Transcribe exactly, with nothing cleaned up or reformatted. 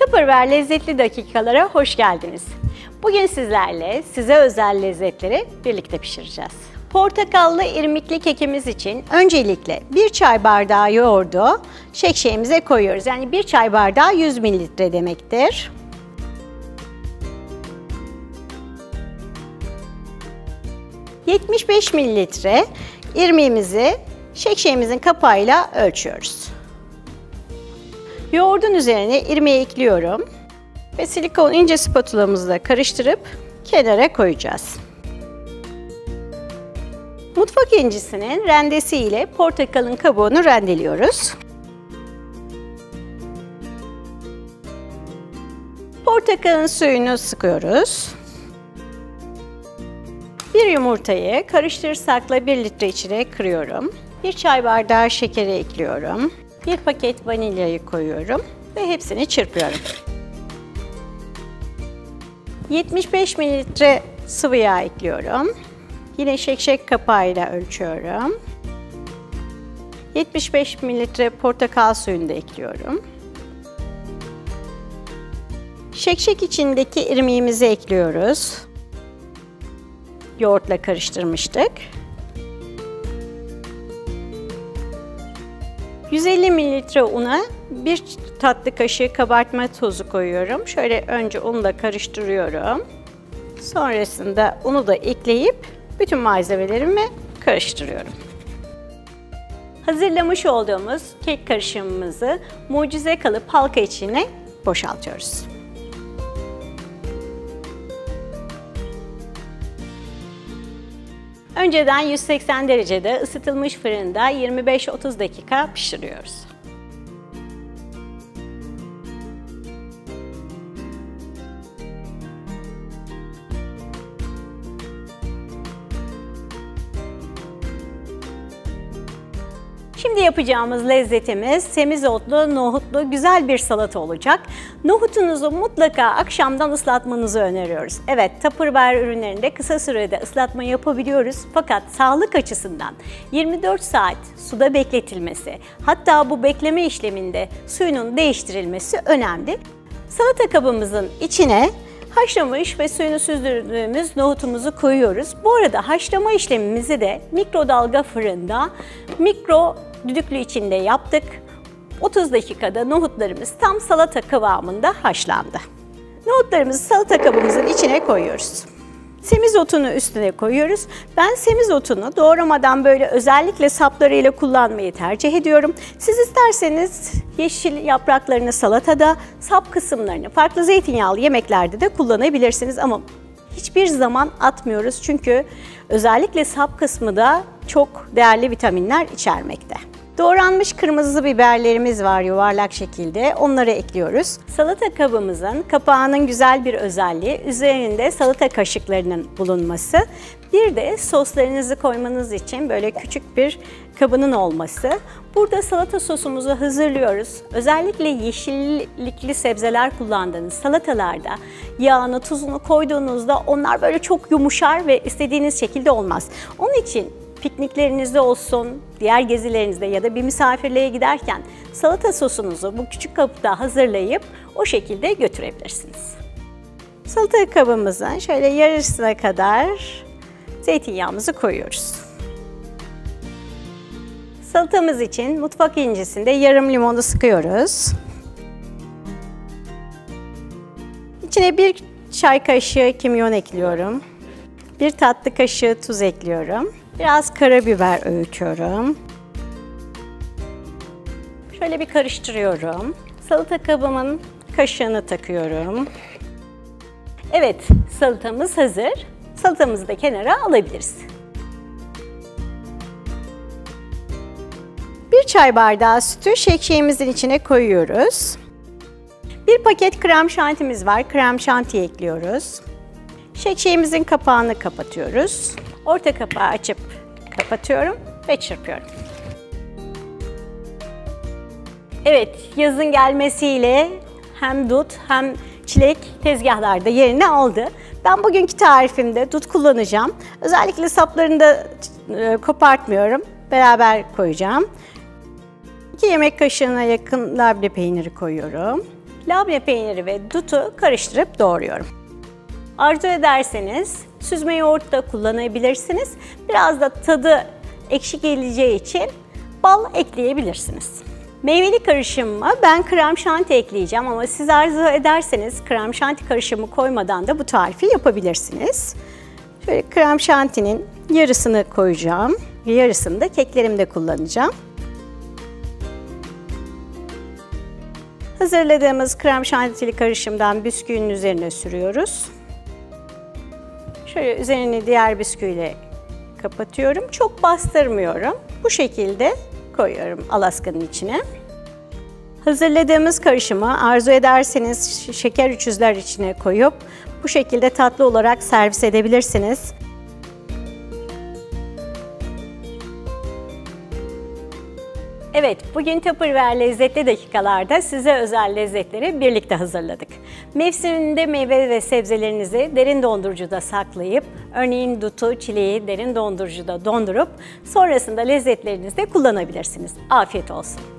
Tupperware lezzetli dakikalara hoş geldiniz. Bugün sizlerle size özel lezzetleri birlikte pişireceğiz. Portakallı irmikli kekimiz için öncelikle bir çay bardağı yoğurdu şekşeyimize koyuyoruz. Yani bir çay bardağı yüz mililitre demektir. yetmiş beş mililitre irmiğimizi şekşeyimizin kapağıyla ölçüyoruz. Yoğurdun üzerine irmiği ekliyorum ve silikon ince spatulamızla karıştırıp kenara koyacağız. Mutfak incisinin rendesi ile portakalın kabuğunu rendeliyoruz. Portakalın suyunu sıkıyoruz. Bir yumurtayı karıştırırsakla bir litre içine kırıyorum. Bir çay bardağı şekeri ekliyorum. Bir paket vanilyayı koyuyorum ve hepsini çırpıyorum. yetmiş beş mililitre sıvı yağ ekliyorum. Yine şekşek kapağıyla ölçüyorum. yetmiş beş mililitre portakal suyunu da ekliyorum. Şekşek içindeki irmiğimizi ekliyoruz. Yoğurtla karıştırmıştık. yüz elli mililitre una bir tatlı kaşığı kabartma tozu koyuyorum. Şöyle önce unla karıştırıyorum. Sonrasında unu da ekleyip bütün malzemelerimi karıştırıyorum. Hazırlamış olduğumuz kek karışımımızı mucize kalıp halka içine boşaltıyoruz. Önceden yüz seksen derecede ısıtılmış fırında yirmi beş otuz dakika pişiriyoruz. Şimdi yapacağımız lezzetimiz semizotlu, nohutlu güzel bir salata olacak. Nohutunuzu mutlaka akşamdan ıslatmanızı öneriyoruz. Evet, Tupperware ürünlerinde kısa sürede ıslatma yapabiliyoruz. Fakat sağlık açısından yirmi dört saat suda bekletilmesi, hatta bu bekleme işleminde suyunun değiştirilmesi önemli. Salata kabımızın içine haşlamış ve suyunu süzdürdüğümüz nohutumuzu koyuyoruz. Bu arada haşlama işlemimizi de mikrodalga fırında mikro düdüklü içinde yaptık. otuz dakikada nohutlarımız tam salata kıvamında haşlandı. Nohutlarımızı salata kabımızın içine koyuyoruz. Semizotunu üstüne koyuyoruz. Ben semizotunu doğramadan böyle özellikle saplarıyla kullanmayı tercih ediyorum. Siz isterseniz yeşil yapraklarını salatada, sap kısımlarını farklı zeytinyağlı yemeklerde de kullanabilirsiniz ama hiçbir zaman atmıyoruz çünkü özellikle sap kısmı da çok değerli vitaminler içermekte. Doğranmış kırmızı biberlerimiz var yuvarlak şekilde. Onları ekliyoruz. Salata kabımızın kapağının güzel bir özelliği üzerinde salata kaşıklarının bulunması. Bir de soslarınızı koymanız için böyle küçük bir kabının olması. Burada salata sosumuzu hazırlıyoruz. Özellikle yeşillikli sebzeler kullandığınız salatalarda yağını, tuzunu koyduğunuzda onlar böyle çok yumuşar ve istediğiniz şekilde olmaz. Onun için pikniklerinizde olsun, diğer gezilerinizde ya da bir misafirliğe giderken salata sosunuzu bu küçük kabda hazırlayıp o şekilde götürebilirsiniz. Salata kabımızın şöyle yarısına kadar zeytinyağımızı koyuyoruz. Salatamız için mutfak incisinde yarım limonu sıkıyoruz. İçine bir çay kaşığı kimyon ekliyorum. Bir tatlı kaşığı tuz ekliyorum. Biraz karabiber öğütüyorum. Şöyle bir karıştırıyorum. Salata kabımın kaşığını takıyorum. Evet, salatamız hazır. Salatamızı da kenara alabiliriz. Bir çay bardağı sütü şekşeyimizin içine koyuyoruz. Bir paket krem şantimiz var. Krem şanti ekliyoruz. Şekşeyimizin kapağını kapatıyoruz. Orta kapağı açıp kapatıyorum ve çırpıyorum. Evet, yazın gelmesiyle hem dut hem çilek tezgahlarda yerini aldı. Ben bugünkü tarifimde dut kullanacağım. Özellikle saplarını da kopartmıyorum. Beraber koyacağım. iki yemek kaşığına yakın labne peyniri koyuyorum. labne peyniri ve dutu karıştırıp doğruyorum. Arzu ederseniz süzme yoğurt da kullanabilirsiniz. Biraz da tadı ekşi geleceği için bal ekleyebilirsiniz. Meyveli karışımıma ben krem şanti ekleyeceğim ama siz arzu ederseniz krem şanti karışımı koymadan da bu tarifi yapabilirsiniz. Şöyle krem şantinin yarısını koyacağım. Yarısını da keklerimde kullanacağım. Hazırladığımız krem şantili karışımdan bisküvinin üzerine sürüyoruz. Şöyle üzerini diğer bisküviyle kapatıyorum. Çok bastırmıyorum. Bu şekilde koyuyorum Alaska'nın içine. Hazırladığımız karışımı arzu ederseniz şeker üçüzler içine koyup bu şekilde tatlı olarak servis edebilirsiniz. Evet, bugün Tupperware Lezzetli Dakikalar'da size özel lezzetleri birlikte hazırladık. Mevsiminde meyve ve sebzelerinizi derin dondurucuda saklayıp, örneğin dutu, çileği derin dondurucuda dondurup sonrasında lezzetlerinizde kullanabilirsiniz. Afiyet olsun.